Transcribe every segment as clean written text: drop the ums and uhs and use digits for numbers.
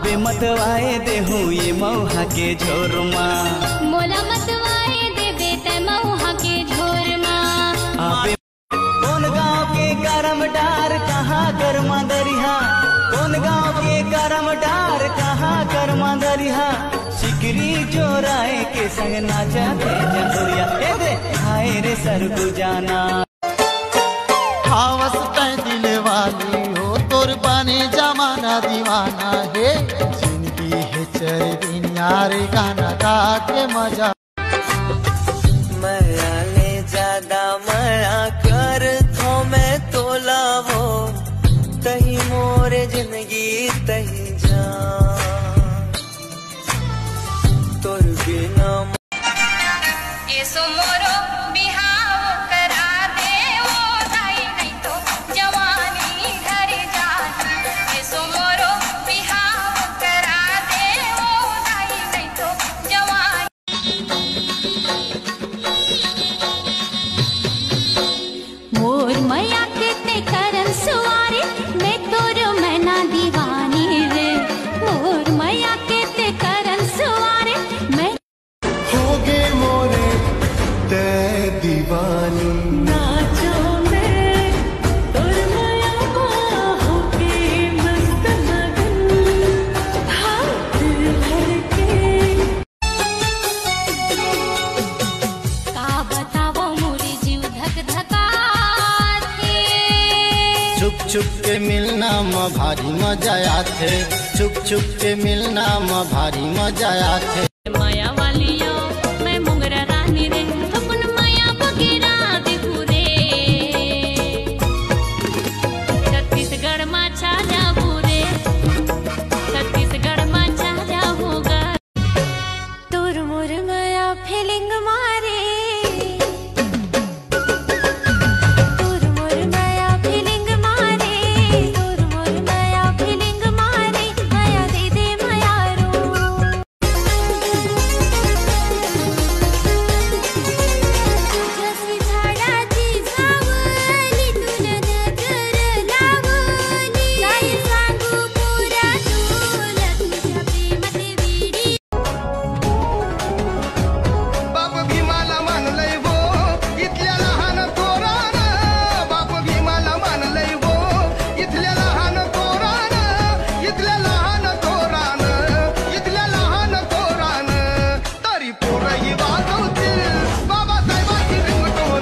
आपे मतवाए देहूँ ये मऊहा के झोर माँ। मोला मतवाए देबे ते मऊहा के झोर माँ। आपे कौन गाँव के करम डार कहाँ कर्मा दरिहा, कौन गाँव के करम डार कहाँ कर्मा दरिहा। सिकरी जोराए के संग नाचा थे जंदुरिया, ए दे हाय रे सरगु जाना। हावस तै दिल वाली हो तोर पानी जमाना दीवाना है। जिंदगी है चर दिन यार गाना गा के मजा। मया ले ज्यादा मया कर थो मैं तोला वो, तही मोरे जिंदगी तही जा तोर बिना। ऐसो मोरो बिहाव करा दे ओ दाई, नहीं तो जवानी घर जाती। ऐसो मोरो बिहाव करा दे ओ दाई, नहीं तो जवानी। मोर मैया के ते करन सुवारे, मैं तोर मैना दीवानी रे। मोर मैया के ते करन सुवारे, मैं होगे मोरे ते दीवानी। नाचो मैं तोर माया होके मस्त मगन, हाथ भर के। का बतावो मोरे जीव धक धकाथे। छुप छुप के मिलना म भारी मजा आथे, छुप छुप के मिलना म भारी मजा आथे। माया वालियो मैं मुंगरा रानी रे, अपन माया बगीरा देखू रे। छत्तीसगढ़ में छा जाबू रे, छत्तीसगढ़ में छा जाऊंगा। तोर मोर माया फीलिंग मारे, तोर मोर माया फीलिंग मारे, तोर मोर माया फीलिंग मारे। माया दे दे माया रो। जसी झाडाची सावली तुन नजर लावली, काय सांगू पुरा तुला तुझ्या प्रेमात विडी। बाप भीमाला मानलंय वो इथल्या लहान पोरान, बाप भीमाला मानलंय वो इथल्या लहान पोरान, इथल्या लहान पोरान, इथल्या लहान पोरान। तरी पोरही वाजवतील बाबासाहेबांची रिंगटोन।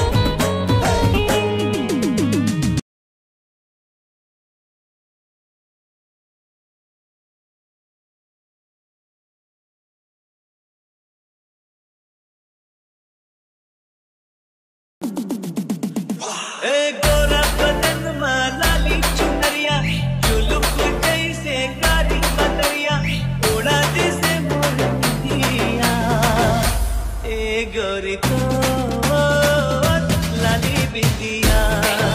ए गोरा बदन में लाली चुनरिया, जुलुक जैसे कारी बदरिया, उड़ा जैसे मोर बिंदिया। ए गोरी तो लाली बिंदिया।